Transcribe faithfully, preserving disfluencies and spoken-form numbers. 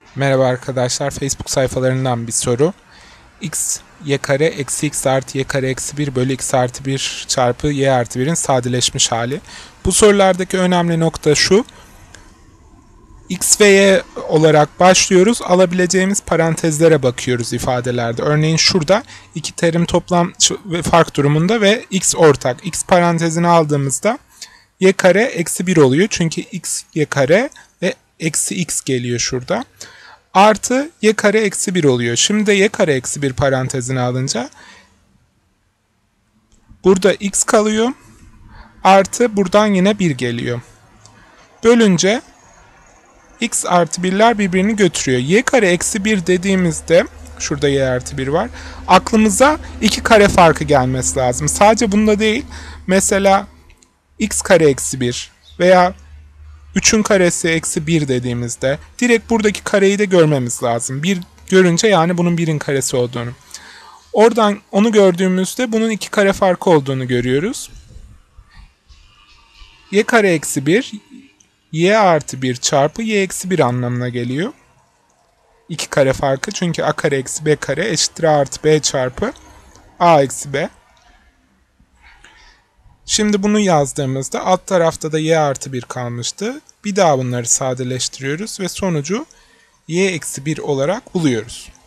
Merhaba arkadaşlar, Facebook sayfalarından bir soru. X y kare eksi x artı y kare eksi bir bölü x artı bir çarpı y artı birin sadeleşmiş hali. Bu sorulardaki önemli nokta şu. X ve y olarak başlıyoruz. Alabileceğimiz parantezlere bakıyoruz ifadelerde. Örneğin şurada iki terim toplam ve fark durumunda ve x ortak. X parantezini aldığımızda y kare eksi bir oluyor. Çünkü x y kare ve eksi x geliyor şurada. Artı y kare eksi bir oluyor. Şimdi de y kare eksi bir parantezine alınca burada x kalıyor. Artı buradan yine bir geliyor. Bölünce x artı birler birbirini götürüyor. Y kare eksi bir dediğimizde şurada y artı bir var. Aklımıza iki kare farkı gelmesi lazım. Sadece bunda değil. Mesela x kare eksi bir veya üçün karesi eksi bir dediğimizde direkt buradaki kareyi de görmemiz lazım. bir görünce yani bunun birin karesi olduğunu. Oradan onu gördüğümüzde bunun iki kare farkı olduğunu görüyoruz. Y kare eksi bir y artı bir çarpı y eksi bir anlamına geliyor. iki kare farkı çünkü a kare eksi b kare eşittir a artı b çarpı a eksi b. Şimdi bunu yazdığımızda alt tarafta da y artı bir kalmıştı. Bir daha bunları sadeleştiriyoruz ve sonucu y eksi bir olarak buluyoruz.